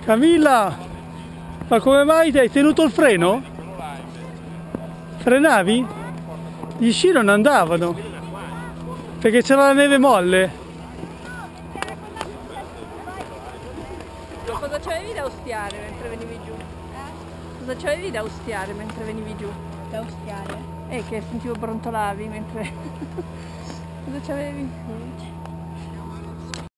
Camilla, ma come mai ti hai tenuto il freno? Frenavi? Gli sci non andavano perché c'era la neve molle. Cosa c'avevi da ustiare mentre venivi giù? Cosa c'avevi da ustiare mentre venivi giù? Da ustiare? Che sentivo brontolavi mentre... Cosa c'avevi?